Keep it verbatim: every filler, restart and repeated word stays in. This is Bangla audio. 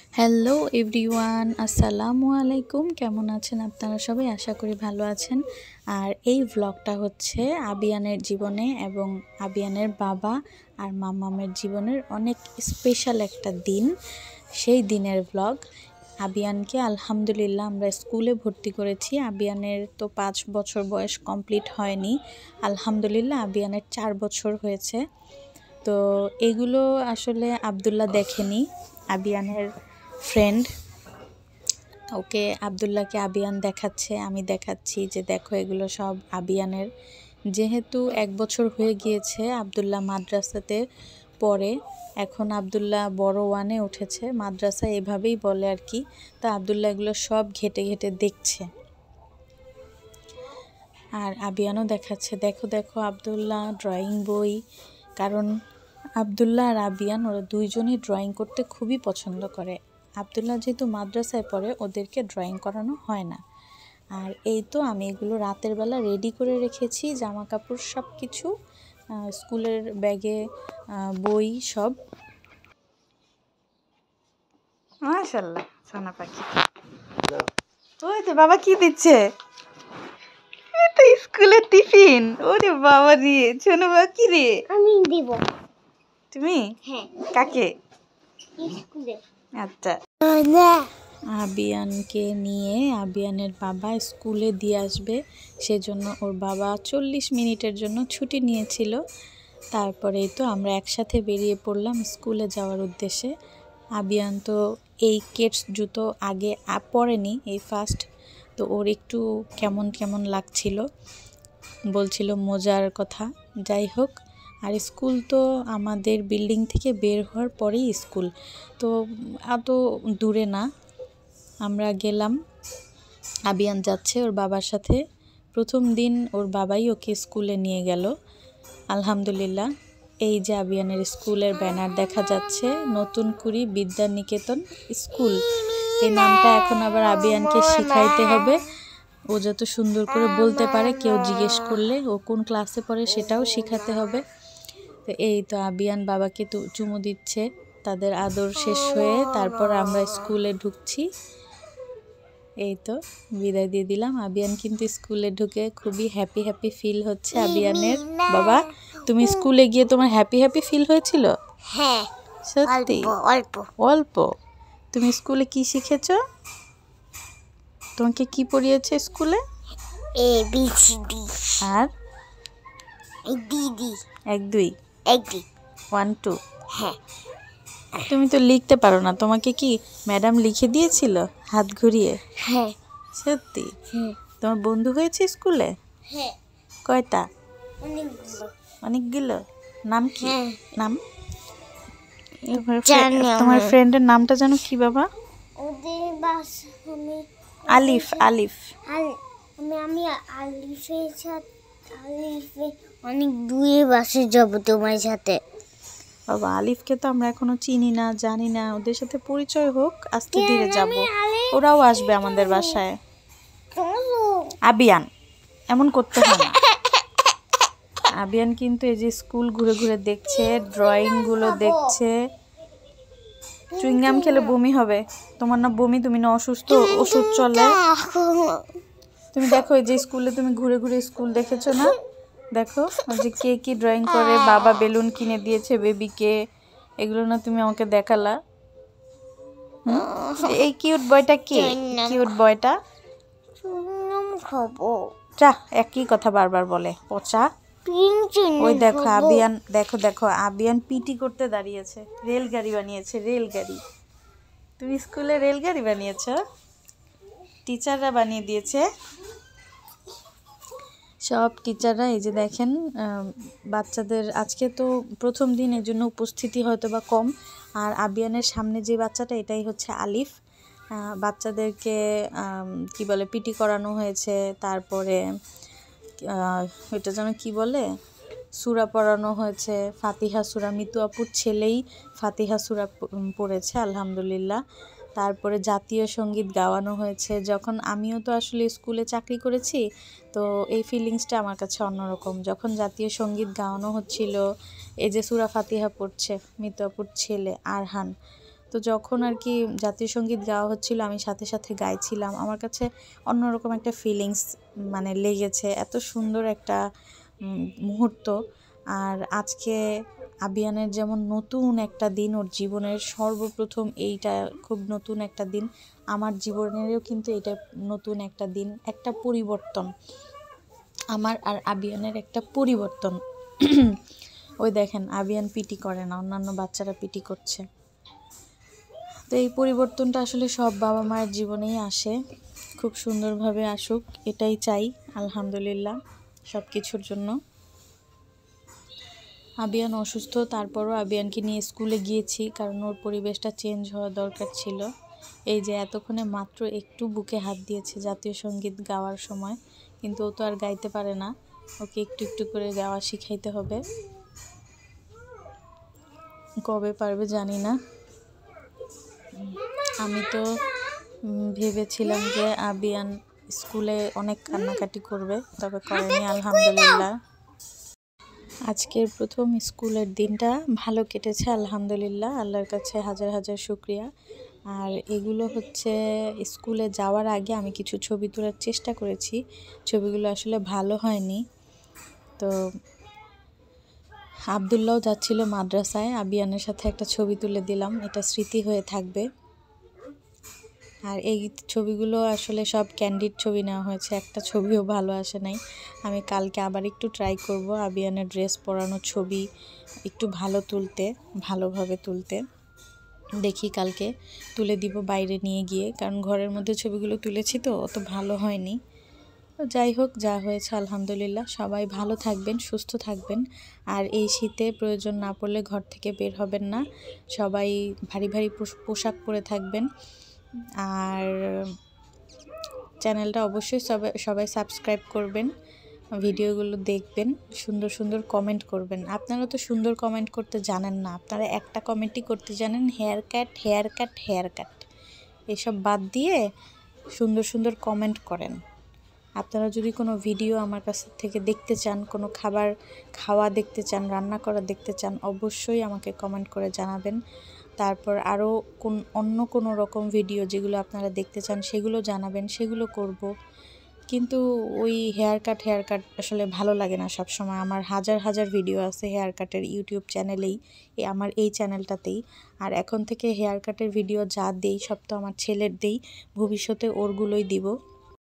হ্যালো এভরিওয়ান, আসসালামু আলাইকুম। কেমন আছেন আপনারা সবাই? আশা করি ভালো আছেন। আর এই ভ্লগটা হচ্ছে আবিয়ানের জীবনে এবং আবিয়ানের বাবা আর মাম্মামের জীবনের অনেক স্পেশাল একটা দিন, সেই দিনের ভ্লগ। আবিয়ানকে আলহামদুলিল্লাহ আমরা স্কুলে ভর্তি করেছি। আবিয়ানের তো পাঁচ বছর বয়স কমপ্লিট হয়নি, আলহামদুলিল্লাহ আবিয়ানের চার বছর হয়েছে। তো এগুলো আসলে আবদুল্লাহ দেখেনি, আবিয়ানের ফ্রেন্ড ওকে আবদুল্লাহকে আবিয়ান দেখাচ্ছে, আমি দেখাচ্ছি যে দেখো এগুলো সব আবিয়ানের। যেহেতু এক বছর হয়ে গিয়েছে আবদুল্লাহ মাদ্রাসাতে পড়ে, এখন আবদুল্লাহ বড় ওয়ানে উঠেছে, মাদ্রাসা এভাবেই বলে আর কি। তো আবদুল্লাহ এগুলো সব ঘেটে ঘেটে দেখছে আর আবিয়ানও দেখাচ্ছে, দেখো দেখো আবদুল্লাহ ড্রয়িং বই। কারণ আবদুল্লাহ আর আবিয়ান ওরা দুইজনই ড্রয়িং করতে খুবই পছন্দ করে। আবদুল্লাহ যেহেতু মাদ্রাসায় পড়ে ওদেরকে ড্রয়িং করানো হয় না। আর এই তো আমি এগুলো রাতের বেলা রেডি করে রেখেছি, জামা কাপড় সব কিছু, স্কুলের ব্যাগে বই সব। মাশাআল্লাহ সোনা পাখি। ওই যে বাবা কি দিচ্ছে, এটা স্কুলের টিফিন। ওরে বাবা রে, শোনো বাবা কি রে? আমি দিব। তুমি? হ্যাঁ। কাকে? স্কুলে। আচ্ছা। আবিয়ানকে নিয়ে আবিয়ানের বাবা স্কুলে দিয়ে আসবে, সেজন্য ওর বাবা চল্লিশ মিনিটের জন্য ছুটি নিয়েছিল। তারপরেই তো আমরা একসাথে বেরিয়ে পড়লাম স্কুলে যাওয়ার উদ্দেশ্যে। আবিয়ান তো এই কেটস জুতো আগে পরেনি, এই ফার্স্ট, তো ওর একটু কেমন কেমন লাগছিল, বলছিল মজার কথা। যাই হোক, আর স্কুল তো আমাদের বিল্ডিং থেকে বের হওয়ার পরেই স্কুল, তো এত দূরে না। আমরা গেলাম, আবিয়ান যাচ্ছে ওর বাবার সাথে। প্রথম দিন ওর বাবাই ওকে স্কুলে নিয়ে গেল আলহামদুলিল্লাহ। এই যে আবিয়ানের স্কুলের ব্যানার দেখা যাচ্ছে, নতুন কুড়ি বিদ্যা নিকেতন স্কুল। এই নামটা এখন আবার আবিয়ানকে শিখাইতে হবে, ও যত সুন্দর করে বলতে পারে কেউ জিজ্ঞেস করলে ও কোন ক্লাসে পড়ে সেটাও শিখাতে হবে। তো এই তো আবিয়ান বাবাকে তো চুমু দিচ্ছে, তাদের আদর শেষ হয়ে তারপর আমরা স্কুলে ঢুকছি। এই তো বিদায় দিয়ে দিলাম। আবিয়ান কিন্তু স্কুলে ঢুকে খুবই হ্যাপি হ্যাপি ফিল হচ্ছে আবিয়ানের। বাবা, তুমি স্কুলে গিয়ে তোমার হ্যাপি হ্যাপি ফিল হয়েছিল? হ্যাঁ, সত্যি? অল্প অল্প? তুমি স্কুলে কি শিখেছো? তোমাকে কি পড়িয়েছে স্কুলে? এ বি সি ডি আর দিদি এক দুই এক দুই ওয়ান টু। হ্যাঁ। তুমি তো লিখতে পারো না, তোমাকে কি ম্যাডাম লিখে দিয়েছিল হাত ঘুরিয়ে? হ্যাঁ। সত্যি? হ্যাঁ। তোমার বন্ধু হয়েছে স্কুলে? হ্যাঁ, কয়টা? অনেকগুলো। অনেকগুলো। নাম কি? হ্যাঁ। নাম তোমার জানি ফ্রে- তোমার আমি। ফ্রেন্ডের নামটা জানো কি বাবা? ওদের বাস আমি আলিফ। আলিফ আল- আমি আমি আলিফের সাথে আলিফে অনেক দূরে বাসে যাবো তোমার সাথে। বাবা, আলিফকে তো আমরা এখনো চিনি না, জানি না, ওদের সাথে পরিচয় হোক, আস্তে ধীরে যাব, ওরাও আসবে আমাদের বাসায়। চলো। আবিয়ান এমন করতে হয় না। আবিয়ান কিন্তু এই যে স্কুল ঘুরে ঘুরে দেখছে, ড্রয়িং গুলো দেখছে। চুইংগাম খেলে বমি হবে, তোমার না বমি, তুমি না অসুস্থ, ওষুধ চলে। তুমি দেখো এই যে স্কুলে তুমি ঘুরে ঘুরে স্কুল দেখেছো না, দেখো ওই যে কে কি ড্রয়িং করে, বাবা বেলুন কিনে দিয়েছে বেবিকে, এগুলো না তুমি আমাকে দেখালা। হুম? এই কিউট বয়টা কে? কিউট বয়টা? চুইংগাম খাবো। যা, একই কথা বারবার বলে, পচা। ওই দেখো আবিয়ান, দেখো দেখো আবিয়ান পিটি করতে দাঁড়িয়েছে, রেলগাড়ি বানিয়েছে, রেলগাড়ি। তুমি স্কুলে রেলগাড়ি বানিয়েছো? টিচাররা বানিয়ে দিয়েছে, সব টিচাররা। এই যে দেখেন বাচ্চাদের আজকে তো প্রথম দিন, এর জন্য উপস্থিতি হয়তো বা কম। আর আবিয়ানের সামনে যে বাচ্চাটা, এটাই হচ্ছে আলিফ। বাচ্চাদেরকে কি বলে পিটি করানো হয়েছে, তারপরে এটা যেন কি বলে, সূরা পড়ানো হয়েছে, ফাতিহা সূরা। মিতু আপুর ছেলেই ফাতিহা সূরা পড়েছে আলহামদুলিল্লাহ। তারপরে জাতীয় সঙ্গীত গাওয়ানো হয়েছে। যখন আমিও তো আসলে স্কুলে চাকরি করেছি, তো এই ফিলিংসটা আমার কাছে অন্যরকম। যখন জাতীয় সঙ্গীত গাওয়ানো হচ্ছিল, এই যে সূরা ফাতিহা পড়ছে মিতু আপুর ছেলে আরহান, তো যখন আর কি জাতীয় সঙ্গীত গাওয়া হচ্ছিল আমি সাথে সাথে গাইছিলাম, আমার কাছে অন্যরকম একটা ফিলিংস মানে লেগেছে, এত সুন্দর একটা মুহূর্ত। আর আজকে আবিয়ানের যেমন নতুন একটা দিন, ওর জীবনের সর্বপ্রথম এইটা খুব নতুন একটা দিন, আমার জীবনেরও কিন্তু এটা নতুন একটা দিন, একটা পরিবর্তন, আমার আর আবিয়ানের একটা পরিবর্তন। ওই দেখেন আবিয়ান পিটি করে না, অন্যান্য বাচ্চারা পিটি করছে। তো এই পরিবর্তনটা আসলে সব বাবা মায়ের জীবনেই আসে, খুব সুন্দরভাবে আসুক এটাই চাই আলহামদুলিল্লাহ সব কিছুর জন্য। আবিয়ান অসুস্থ, তারপরও আবিয়ানকে নিয়ে স্কুলে গিয়েছি কারণ ওর পরিবেশটা চেঞ্জ হওয়া দরকার ছিল। এই যে এতক্ষণে মাত্র একটু বুকে হাত দিয়েছে জাতীয় সঙ্গীত গাওয়ার সময়, কিন্তু ও তো আর গাইতে পারে না, ওকে একটু একটু করে গাওয়া শিখাইতে হবে, কবে পারবে জানি না। আমি তো ভেবেছিলাম যে আবিয়ান স্কুলে অনেক কান্নাকাটি করবে, তবে করেনি আলহামদুলিল্লাহ। আজকের প্রথম স্কুলের দিনটা ভালো কেটেছে আলহামদুলিল্লাহ, আল্লাহর কাছে হাজার হাজার শুকরিয়া। আর এগুলো হচ্ছে স্কুলে যাওয়ার আগে আমি কিছু ছবি তোলার চেষ্টা করেছি, ছবিগুলো আসলে ভালো হয়নি। তো আবদুল্লাহ যাচ্ছিল মাদ্রাসায়, আবিয়ানের সাথে একটা ছবি তুলে দিলাম, এটা স্মৃতি হয়ে থাকবে। আর এই ছবিগুলো আসলে সব ক্যান্ডিড ছবি নেওয়া হয়েছে, একটা ছবিও ভালো আসে নাই। আমি কালকে আবার একটু ট্রাই করব আবিয়ানের ড্রেস পরানো ছবি একটু ভালো তুলতে, ভালোভাবে তুলতে, দেখি কালকে তুলে দিব বাইরে নিয়ে গিয়ে, কারণ ঘরের মধ্যে ছবিগুলো তুলেছি তো অত ভালো হয়নি। তো যাই হোক, যা হয়েছে আলহামদুলিল্লাহ। সবাই ভালো থাকবেন, সুস্থ থাকবেন, আর এই শীতে প্রয়োজন না পড়লে ঘর থেকে বের হবেন না, সবাই ভারী ভারী পোশাক পরে থাকবেন। আর চ্যানেলটা অবশ্যই সবাই সবাই সাবস্ক্রাইব করবেন, ভিডিওগুলো দেখবেন, সুন্দর সুন্দর কমেন্ট করবেন। আপনারা তো সুন্দর কমেন্ট করতে জানেন না, আপনারা একটা কমেন্টই করতে জানেন hair cut hair cut hair cut, এসব বাদ দিয়ে সুন্দর সুন্দর কমেন্ট করেন। আপনারা যদি কোনো ভিডিও আমার কাছ থেকে দেখতে চান, কোনো খাবার খাওয়া দেখতে চান, রান্না করা দেখতে চান, অবশ্যই আমাকে কমেন্ট করে জানাবেন। তারপর আরও কোন অন্য কোনো রকম ভিডিও যেগুলো আপনারা দেখতে চান সেগুলো জানাবেন, সেগুলো করব। কিন্তু ওই হেয়ার কাট হেয়ার কাট আসলে ভালো লাগে না সব সময়। আমার হাজার হাজার ভিডিও আছে হেয়ার কাটের ইউটিউব চ্যানেলেই, আমার এই চ্যানেলটাতেই। আর এখন থেকে হেয়ার কাটের ভিডিও যা দেই সব তো আমার ছেলের দেই, ভবিষ্যতে ওরগুলোই দিব।